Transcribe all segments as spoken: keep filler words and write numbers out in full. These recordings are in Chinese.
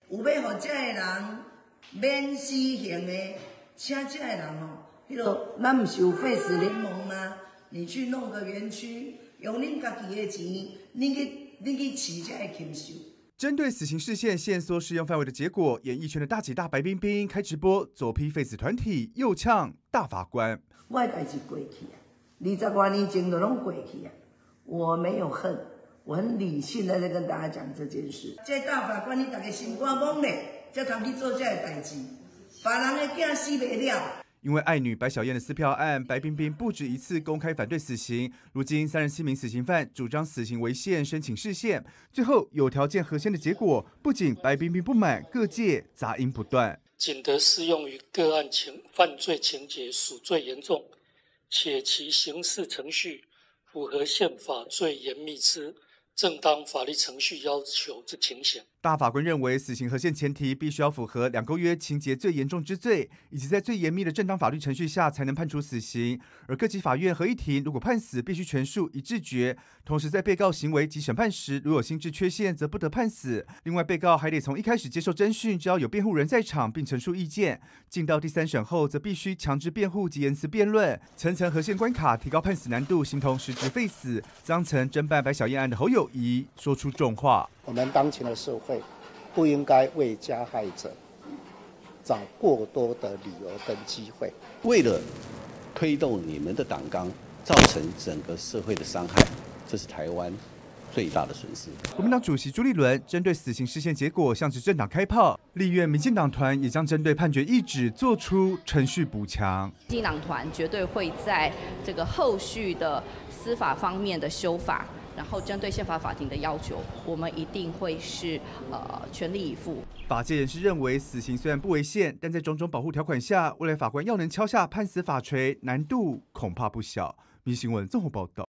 有要互这个人免死刑的，请这个人哦，迄个咱毋是有废死联盟吗？你去弄个园区，用恁家己的钱，恁去恁去饲这个禽兽。 针对死刑释宪限缩适用范围的结果，演艺圈的大姐大白冰冰开直播左批废死团体，右呛大法官。 我的代志过去啊，二十多年前就拢过去啊，我没有恨，我很理性的在跟大家讲这件事。这大法官你大家心肝懵嘞，才通去做这个代志，别人的囝死袂了。 因为爱女白小燕的撕票案，白冰冰不止一次公开反对死刑。如今三十七名死刑犯主张死刑违宪，申请释宪，最后有条件合宪的结果，不仅白冰冰不满，各界杂音不断。 仅得适用于个案情犯罪情节属最严重，且其刑事程序符合宪法最严密之正当法律程序要求之情形。 大法官认为，死刑合宪前提必须要符合两构约情节最严重之罪，以及在最严密的正当法律程序下才能判处死刑。而各级法院合议庭如果判死，必须全数一致决。同时，在被告行为及审判时，如有心智缺陷，则不得判死。另外，被告还得从一开始接受侦讯，只要有辩护人在场并陈述意见，进到第三审后，则必须强制辩护及言辞辩论。层层合宪关卡提高判死难度，形同实质废死。张曾侦办白小燕案的侯友宜说出重话： 我们当前的社会。 不应该为加害者找过多的理由跟机会。 为了推动你们的党纲，造成整个社会的伤害，这是台湾最大的损失。 国民党主席朱立伦针对死刑释宪结果向执政党开炮，立院民进党团也将针对判决意旨做出程序补强。 民进党团绝对会在这个后续的司法方面的修法。 然后针对宪法法庭的要求，我们一定会是呃全力以赴。 法界人士认为，死刑虽然不违宪，但在种种保护条款下，未来法官要能敲下判死法锤，难度恐怕不小。民新闻综合报道。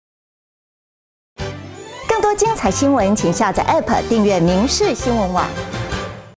更多精彩新闻，请下载 App 订阅民视新闻网。